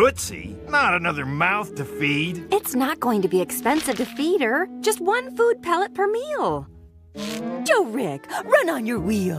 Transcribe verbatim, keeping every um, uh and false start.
Tootsie, not another mouth to feed. It's not going to be expensive to feed her. Just one food pellet per meal. Joe Rick, run on your wheel.